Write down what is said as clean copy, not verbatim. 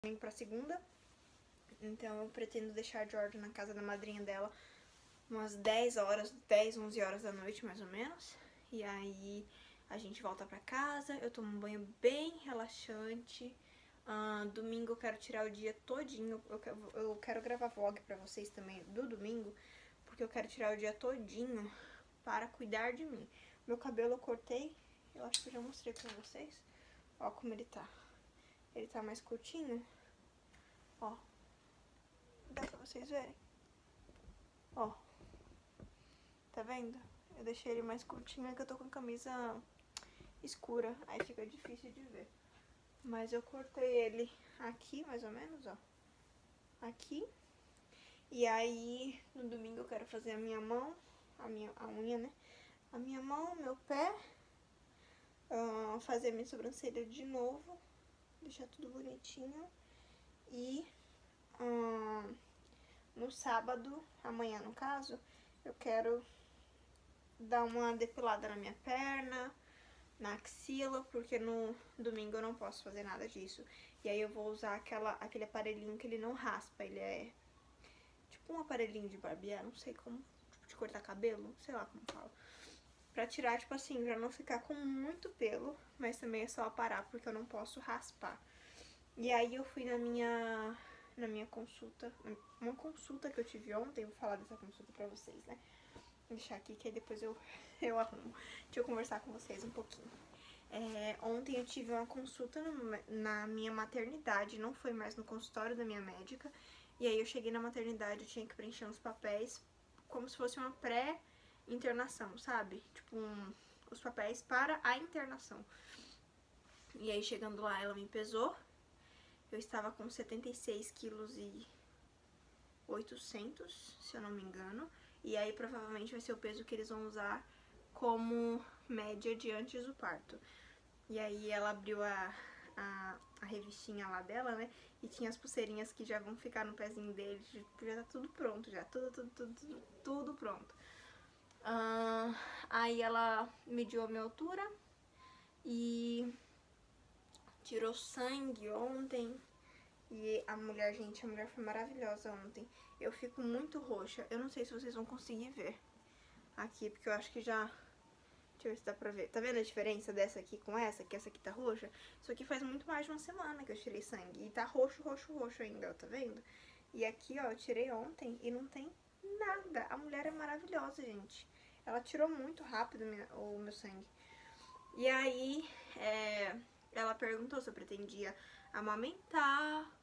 domingo pra segunda. Então eu pretendo deixar a Georgia na casa da madrinha dela umas 10 horas, 10, 11 horas da noite, mais ou menos. E aí a gente volta pra casa, eu tomo um banho bem relaxante. Domingo eu quero tirar o dia todinho, eu quero gravar vlog pra vocês também do domingo, porque eu quero tirar o dia todinho para cuidar de mim. Meu cabelo eu cortei, eu acho que eu já mostrei pra vocês. Ó como ele tá. Ele tá mais curtinho. Ó. Dá pra vocês verem. Ó. Tá vendo? Eu deixei ele mais curtinho, é que eu tô com camisa escura. Aí fica difícil de ver. Mas eu cortei ele aqui, mais ou menos, ó. Aqui. E aí, no domingo eu quero fazer a minha mão. A unha, né? A minha mão, meu pé. Fazer a minha sobrancelha de novo. Deixar tudo bonitinho. E no sábado, amanhã no caso, eu quero dar uma depilada na minha perna, na axila, porque no domingo eu não posso fazer nada disso. E aí eu vou usar aquele aparelhinho que ele não raspa, ele é tipo um aparelhinho de barbear, não sei como, tipo de cortar cabelo, sei lá como fala. Pra tirar, tipo assim, pra não ficar com muito pelo, mas também é só aparar, porque eu não posso raspar. E aí eu fui na minha consulta, uma consulta que eu tive ontem, vou falar dessa consulta pra vocês, né? Vou deixar aqui que aí depois eu arrumo. Deixa eu conversar com vocês um pouquinho. Ontem eu tive uma consulta na minha maternidade, não foi mais no consultório da minha médica. E aí eu cheguei na maternidade, eu tinha que preencher uns papéis como se fosse uma pré-internação, sabe? Tipo, os papéis para a internação. E aí chegando lá, ela me pesou. Eu estava com 76 quilos e 800, se eu não me engano. E aí provavelmente vai ser o peso que eles vão usar como média de antes do parto. E aí ela abriu a revistinha lá dela, né? E tinha as pulseirinhas que já vão ficar no pezinho dele. Já tá tudo pronto, já. Tudo pronto. Aí ela mediu a minha altura e tirou sangue ontem. E a mulher, gente, a mulher foi maravilhosa ontem. Eu fico muito roxa. Eu não sei se vocês vão conseguir ver aqui, porque eu acho que já... Deixa eu ver se dá pra ver. Tá vendo a diferença dessa aqui com essa? Que essa aqui tá roxa? Isso aqui faz muito mais de uma semana que eu tirei sangue. E tá roxo ainda, ó, tá vendo? E aqui, ó, eu tirei ontem e não tem nada. A mulher é maravilhosa, gente. Ela tirou muito rápido o meu sangue. E aí, ela perguntou se eu pretendia amamentar,